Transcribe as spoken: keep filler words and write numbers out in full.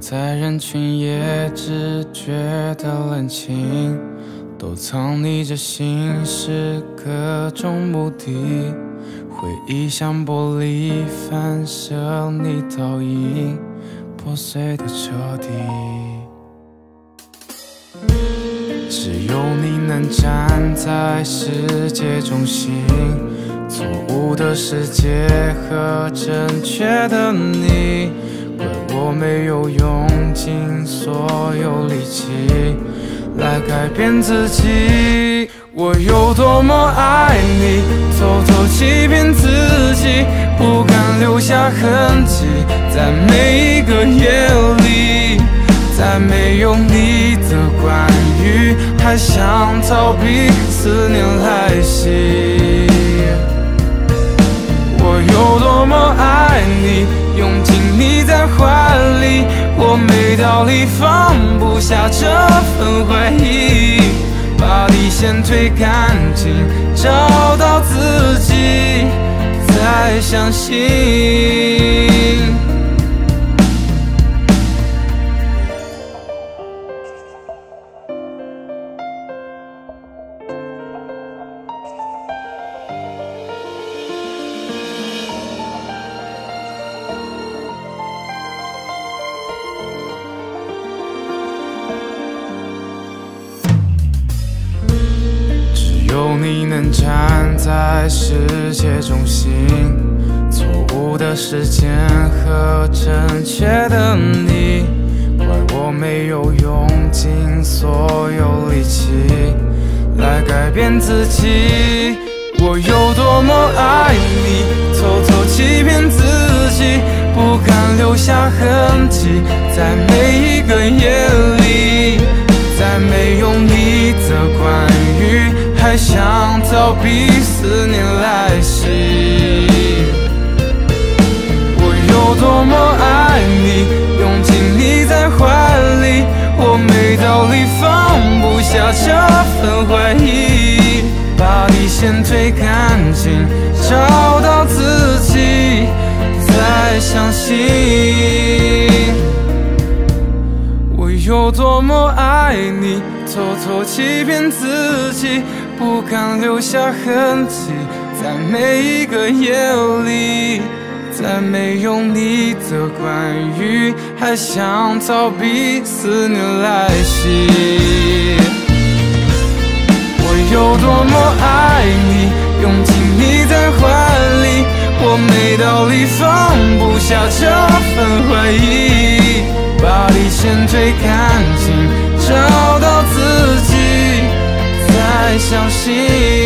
在人群也只觉得冷清，都藏匿着心事各种目的，回忆像玻璃反射你倒影，破碎的彻底。只有你能站在世界中心，错误的世界和正确的你，怪我没有用尽所有力气来改变自己。我有多么爱你，偷偷欺骗自己，不敢留下痕迹，在每一个夜里，在没有你的关于，还想逃避思念来袭。我有多么爱你，拥紧你在怀里，我没道理放不下这份怀疑，把底线推干净，找到自己，再相信。只有你能站在世界中心，错误的时间和正确的你，怪我没有用尽所有力气来改变自己。我有多么爱你，偷偷欺骗自己，不敢留下痕迹，在每一个夜里，在没有你的关于，还想逃避思念来袭。我有多么爱你，拥紧你在怀里，我没道理放不下这份怀疑，把底线推干净，找到自己，再相信。我有多么爱你，偷偷欺骗自己，不敢留下痕迹，在每一个夜里，在没有你的关于，还想逃避思念来袭。我有多么爱你，拥紧你在怀里，我没道理放不下这份怀疑，把底线推干净，找到自己，再相信。